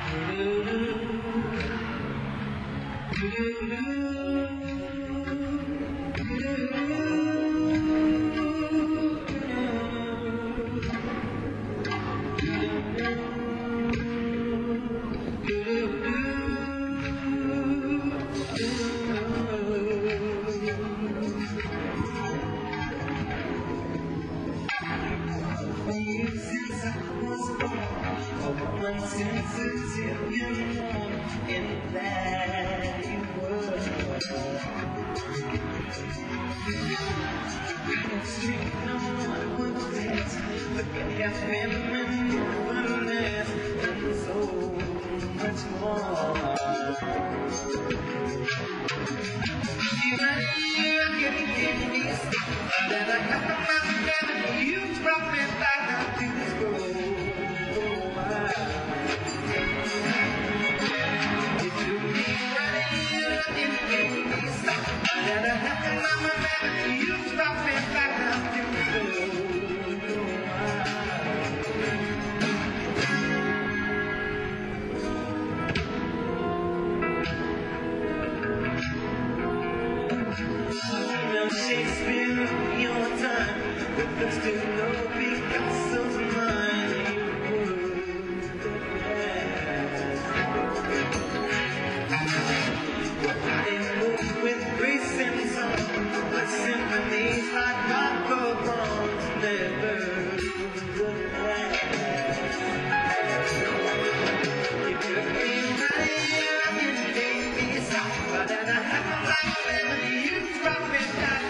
Since I was born, one sensitive young one, and that you were. I can speak no one words, but it has been mindfulness and so much more. That I got the mountain, you brought me back to the school. You took me right in, gave me stop. That I got the mountain, you brought me back to the school. Shakespeare, your time, but there's still no Picasso's mind. I move with grace and song, but symphonies like Marco Bronze never would last. You took me right and gave me soft, but then I have a life and you brought me back.